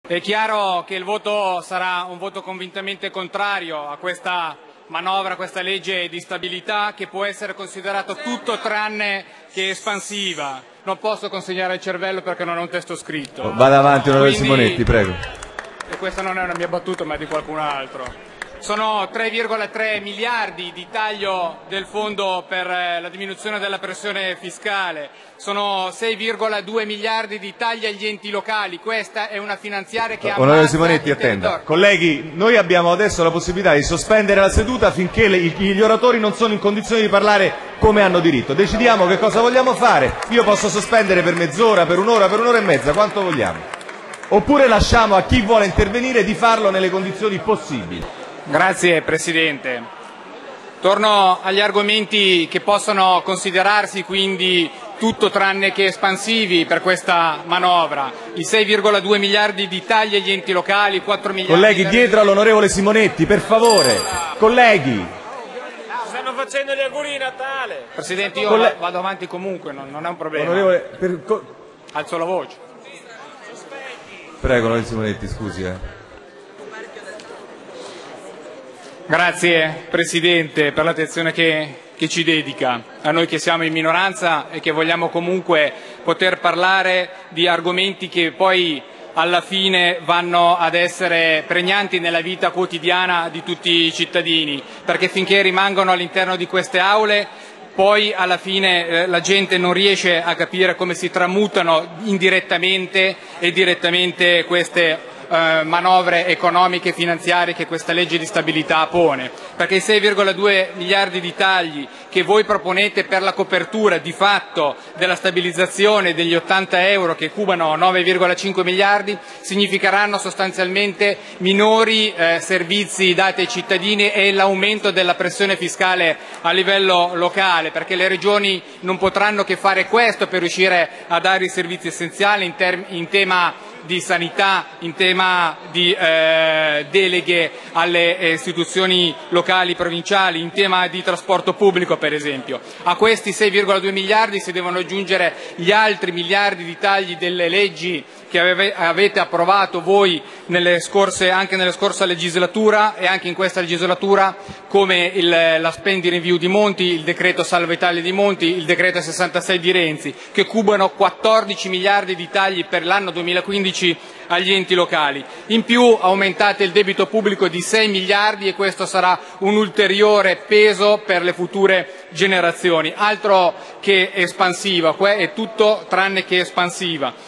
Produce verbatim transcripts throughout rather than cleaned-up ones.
È chiaro che il voto sarà un voto convintamente contrario a questa manovra, a questa legge di stabilità che può essere considerato tutto tranne che espansiva. Non posso consegnare il cervello perché non ho un testo scritto. Vada avanti, onorevole Quindi, Simonetti, prego. E questa non è una mia battuta ma è di qualcun altro. Sono tre virgola tre miliardi di taglio del fondo per la diminuzione della pressione fiscale, sono sei virgola due miliardi di tagli agli enti locali. Questa è una finanziaria che Onorevole ammazza Simonetti, il attenda. territorio. Colleghi, noi abbiamo adesso la possibilità di sospendere la seduta finché le, gli oratori non sono in condizione di parlare come hanno diritto. Decidiamo che cosa vogliamo fare. Io posso sospendere per mezz'ora, per un'ora, per un'ora e mezza, quanto vogliamo. Oppure lasciamo a chi vuole intervenire di farlo nelle condizioni possibili. Grazie Presidente. Torno agli argomenti che possono considerarsi quindi tutto tranne che espansivi per questa manovra. I sei virgola due miliardi di tagli agli enti locali, quattro miliardi... Colleghi, dietro all'onorevole Simonetti, per favore. Colleghi. Stanno facendo gli auguri di Natale. Presidente, io Colle... vado avanti comunque, non, non è un problema. Onorevole... Per... Alzo la voce. Prego, onorevole Simonetti, scusi. Eh. Grazie Presidente per l'attenzione che, che ci dedica, a noi che siamo in minoranza e che vogliamo comunque poter parlare di argomenti che poi alla fine vanno ad essere pregnanti nella vita quotidiana di tutti i cittadini, perché finché rimangono all'interno di queste aule poi alla fine eh, la gente non riesce a capire come si tramutano indirettamente e direttamente queste Eh, manovre economiche e finanziarie che questa legge di stabilità pone, perché i sei virgola due miliardi di tagli che voi proponete per la copertura di fatto della stabilizzazione degli ottanta euro che cubano nove virgola cinque miliardi significheranno sostanzialmente minori eh, servizi dati ai cittadini e l'aumento della pressione fiscale a livello locale, perché le regioni non potranno che fare questo per riuscire a dare i servizi essenziali in, in tema di sanità, in tema di eh, deleghe alle istituzioni locali, provinciali, in tema di trasporto pubblico per esempio. A questi sei virgola due miliardi si devono aggiungere gli altri miliardi di tagli delle leggi che avete approvato voi nelle scorse, anche nella scorsa legislatura e anche in questa legislatura, come il, la spending review di Monti, il decreto Salva Italia di Monti, il decreto sessantasei di Renzi, che cubano quattordici miliardi di tagli per l'anno duemilaquindici agli enti locali. In più aumentate il debito pubblico di sei miliardi e questo sarà un ulteriore peso per le future generazioni. Altro che espansiva, è tutto tranne che espansiva.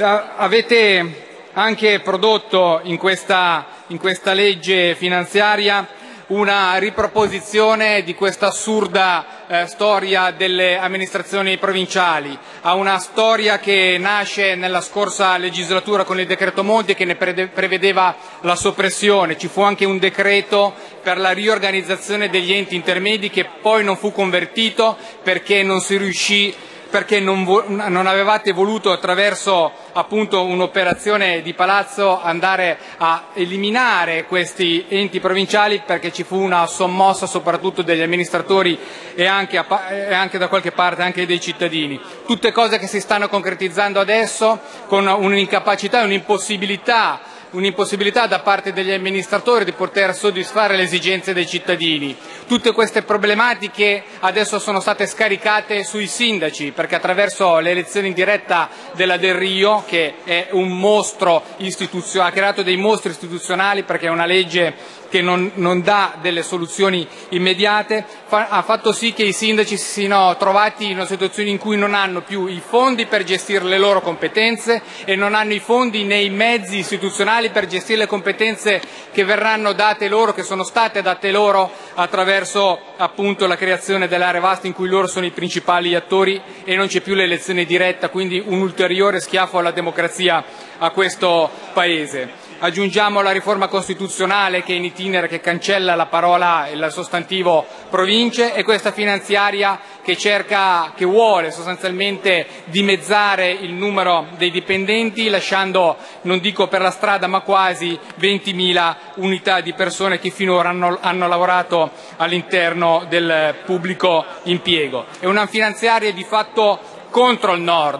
Avete anche prodotto in questa, in questa legge finanziaria una riproposizione di questa assurda eh, storia delle amministrazioni provinciali, a una storia che nasce nella scorsa legislatura con il decreto Monti e che ne prevedeva la soppressione. Ci fu anche un decreto per la riorganizzazione degli enti intermedi che poi non fu convertito perché non si riuscì perché non, non avevate voluto attraverso appunto un'operazione di palazzo andare a eliminare questi enti provinciali, perché ci fu una sommossa soprattutto degli amministratori e anche, a, e anche da qualche parte anche dei cittadini. Tutte cose che si stanno concretizzando adesso con un'incapacità e un'impossibilità un'impossibilità da parte degli amministratori di poter soddisfare le esigenze dei cittadini. Tutte queste problematiche adesso sono state scaricate sui sindaci, perché attraverso l'elezione in diretta della Del Rio, che è un mostro istituzionale, ha creato dei mostri istituzionali perché è una legge che non, non dà delle soluzioni immediate, fa, ha fatto sì che i sindaci si siano trovati in una situazione in cui non hanno più i fondi per gestire le loro competenze e non hanno i fondi né i mezzi istituzionali per gestire le competenze che verranno date loro, che sono state date loro attraverso appunto la creazione delle aree vaste in cui loro sono i principali attori e non c'è più l'elezione diretta, quindi un ulteriore schiaffo alla democrazia a questo Paese. Aggiungiamo la riforma costituzionale che è in itinere, che cancella la parola e il sostantivo province, e questa finanziaria che cerca, che vuole sostanzialmente dimezzare il numero dei dipendenti, lasciando, non dico per la strada, ma quasi ventimila unità di persone che finora hanno, hanno lavorato all'interno del pubblico impiego. È una finanziaria di fatto contro il Nord,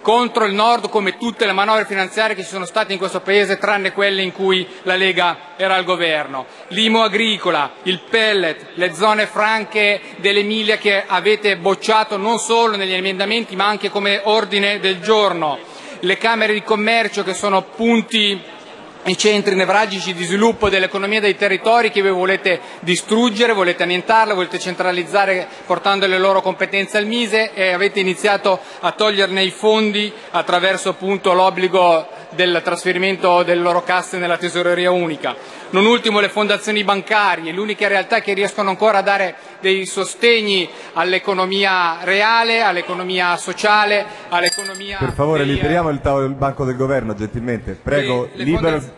contro il Nord, come tutte le manovre finanziarie che ci sono state in questo Paese, tranne quelle in cui la Lega era al governo. L'I M U agricola, il pellet, le zone franche dell'Emilia che avete bocciato non solo negli emendamenti ma anche come ordine del giorno, le camere di commercio che sono punti i centri nevralgici di sviluppo dell'economia dei territori che voi volete distruggere, volete annientarle, volete centralizzare portando le loro competenze al Mise e avete iniziato a toglierne i fondi attraverso appunto l'obbligo del trasferimento delle loro casse nella tesoreria unica. Non ultimo le fondazioni bancarie, l'unica realtà che riescono ancora a dare dei sostegni all'economia reale, all'economia sociale, all'economia... Per favore, dei... liberiamo il, tavolo, il banco del governo, gentilmente. Prego, le, le libero... fondaz...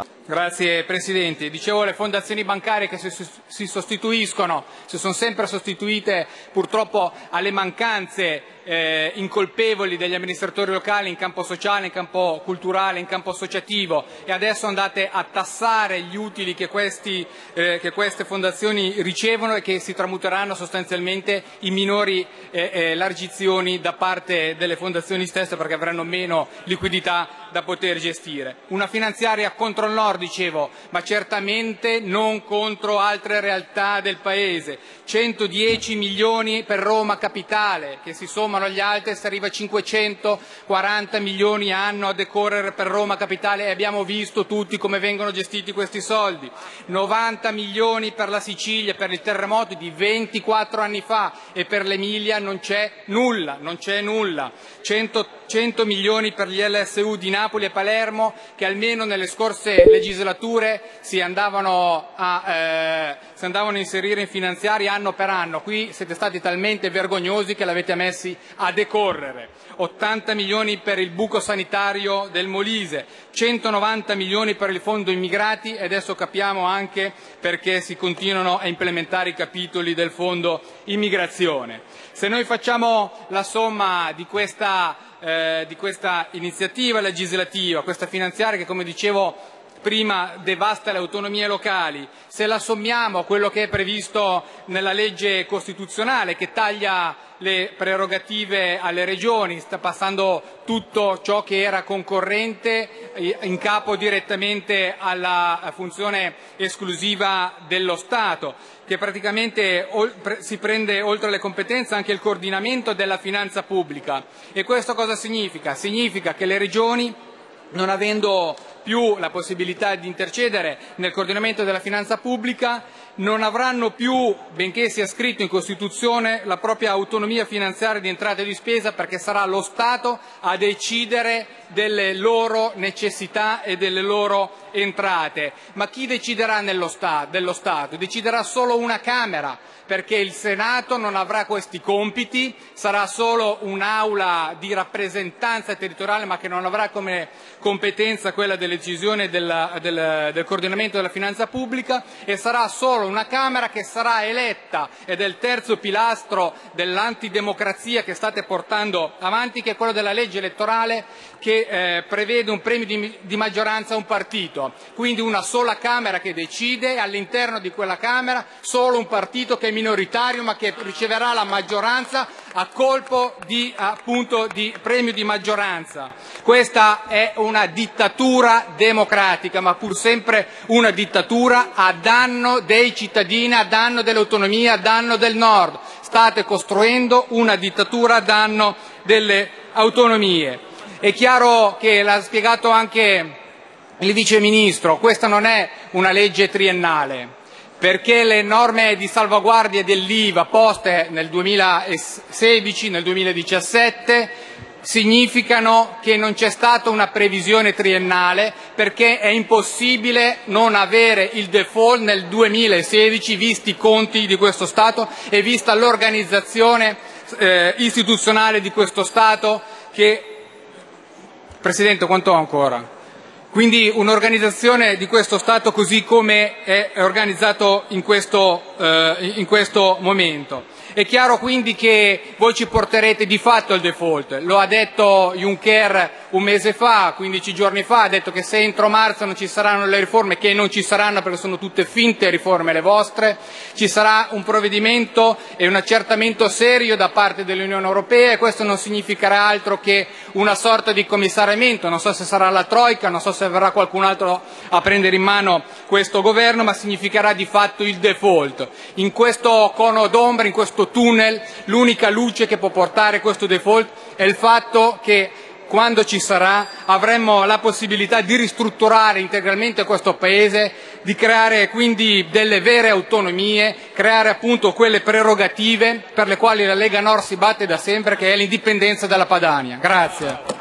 Grazie Presidente. Dicevo, le fondazioni bancarie che si, si sostituiscono, si sono sempre sostituite purtroppo alle mancanze eh, incolpevoli degli amministratori locali in campo sociale, in campo culturale, in campo associativo e adesso andate a tassare gli utili che, questi, eh, che queste fondazioni ricevono e che si tramuteranno sostanzialmente in minori eh, eh, largizioni da parte delle fondazioni stesse perché avranno meno liquidità da poter gestire. Una finanziaria contro il Nord, dicevo, ma certamente non contro altre realtà del Paese. centodieci milioni per Roma Capitale, che si sommano agli altri e si arriva a cinquecentoquaranta milioni anno a decorrere per Roma Capitale e abbiamo visto tutti come vengono gestiti questi soldi. novanta milioni per la Sicilia, per il terremoto di ventiquattro anni fa e per l'Emilia non c'è nulla, non c'è nulla. cento, cento milioni per gli L S U di Napoli e Palermo che almeno nelle scorse legislature si andavano a, eh, si andavano a inserire in finanziaria anno per anno. Qui siete stati talmente vergognosi che l'avete messi a decorrere. ottanta milioni per il buco sanitario del Molise, centonovanta milioni per il fondo immigrati e adesso capiamo anche perché si continuano a implementare i capitoli del fondo immigrazione. Se noi facciamo la somma di questa, eh, di questa iniziativa legislativa, questa finanziaria che come dicevo prima devasta le autonomie locali, se la sommiamo a quello che è previsto nella legge costituzionale che taglia le prerogative alle regioni, sta passando tutto ciò che era concorrente in capo direttamente alla funzione esclusiva dello Stato, che praticamente si prende oltre le competenze anche il coordinamento della finanza pubblica. E questo cosa significa? Significa che le regioni, non avendo più la possibilità di intercedere nel coordinamento della finanza pubblica, non avranno più, benché sia scritto in Costituzione, la propria autonomia finanziaria di entrata e di spesa perché sarà lo Stato a decidere delle loro necessità e delle loro entrate. Ma chi deciderà nello Stato? dello Stato? Deciderà solo una Camera, perché il Senato non avrà questi compiti, sarà solo un'aula di rappresentanza territoriale ma che non avrà come competenza quella della decisione del, del, del coordinamento della finanza pubblica e sarà solo una Camera che sarà eletta ed è il terzo pilastro dell'antidemocrazia che state portando avanti, che è quello della legge elettorale che eh, prevede un premio di, di maggioranza a un partito, quindi una sola Camera che decide e all'interno di quella Camera solo un partito che è minoritario ma che riceverà la maggioranza a colpo di, appunto, di premio di maggioranza. Questa è una dittatura democratica, ma pur sempre una dittatura a danno dei cittadini, a danno dell'autonomia, a danno del Nord. State costruendo una dittatura a danno delle autonomie. È chiaro che l'ha spiegato anche il Vice Ministro, questa non è una legge triennale, perché le norme di salvaguardia dell'I V A poste nel duemilasedici, nel duemiladiciassette, significano che non c'è stata una previsione triennale perché è impossibile non avere il default nel duemilasedici visti i conti di questo Stato e vista l'organizzazione eh, istituzionale di questo Stato che... Presidente, quanto ho ancora? Quindi un'organizzazione di questo Stato così come è organizzato in questo, eh, in questo momento. È chiaro quindi che voi ci porterete di fatto al default, lo ha detto Juncker un mese fa, quindici giorni fa, ha detto che se entro marzo non ci saranno le riforme, che non ci saranno perché sono tutte finte riforme le vostre, ci sarà un provvedimento e un accertamento serio da parte dell'Unione Europea, e questo non significherà altro che una sorta di commissariamento. Non so se sarà la Troika, non so se verrà qualcun altro a prendere in mano questo governo, ma significherà di fatto il default. In questo cono d'ombra, in questo tunnel, l'unica luce che può portare questo default è il fatto che quando ci sarà avremo la possibilità di ristrutturare integralmente questo Paese, di creare quindi delle vere autonomie, creare appunto quelle prerogative per le quali la Lega Nord si batte da sempre, che è l'indipendenza dalla Padania. Grazie.